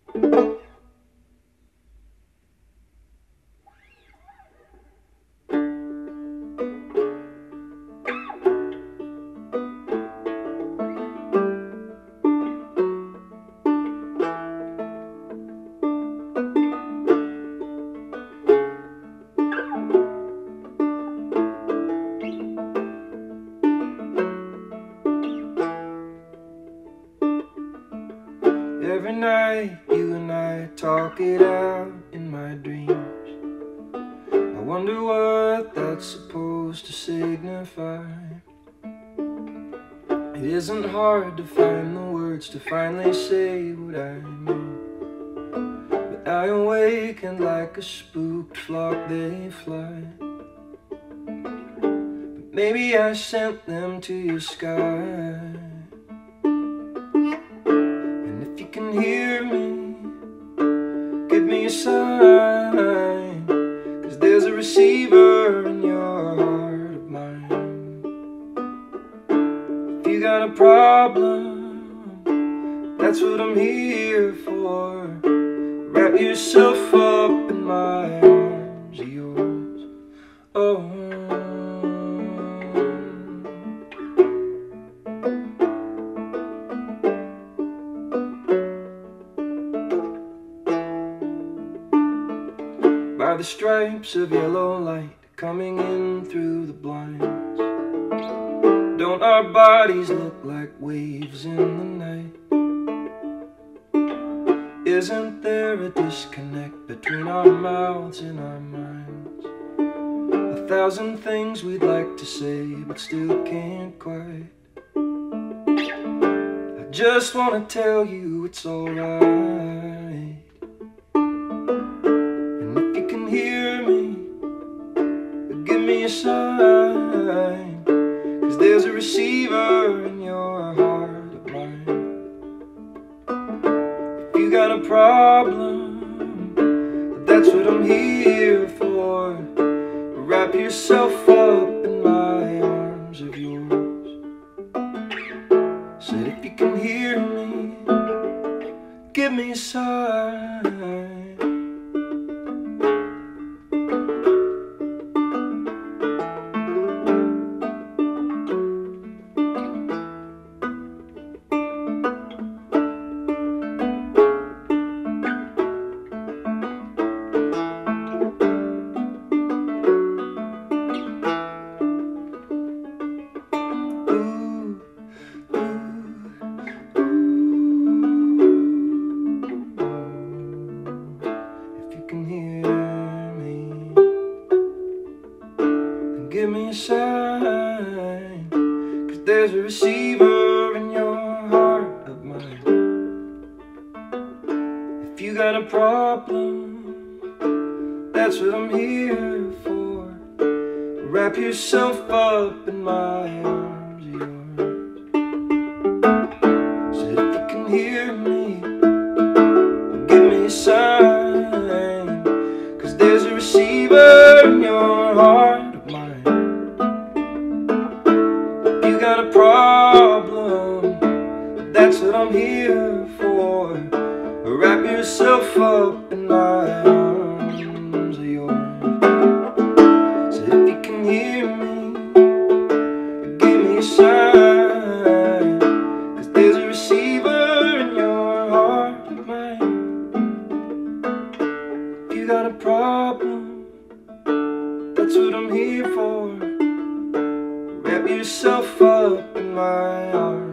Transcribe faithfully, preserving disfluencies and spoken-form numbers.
Every night you and I talk it out in my dreams. I wonder what that's supposed to signify. It isn't hard to find the words to finally say what I mean, but I awaken like a spooked flock, they fly. But maybe I sent them to your sky. If you can hear me, give me a sign, 'cause there's a receiver in your heart of mine. If you got a problem, that's what I'm here for. Wrap yourself up in my arms of yours. Oh, by the stripes of yellow light coming in through the blinds, don't our bodies look like waves in the night? Isn't there a disconnect between our mouths and our minds? A thousand things we'd like to say but still can't quite. I just want to tell you it's alright. Hear me, give me a sign, 'cause there's a receiver in your heart of mine. If you got a problem, that's what I'm here for. Wrap yourself up in my arms of yours. Said if you can hear me, give me a sign. Give me a sign, 'cause there's a receiver in your heart of mine. If you got a problem, that's what I'm here for. Wrap yourself up in my arms of yours. So if you can hear me, give me a sign, 'cause there's a receiver in your heart. Got a problem, that's what I'm here for. Wrap yourself up in my arms of yours. So if you can hear me, give me a sign, 'cause there's a receiver in your heart of mine. If you got a problem, that's what I'm here for. Wrap yourself up in my arms.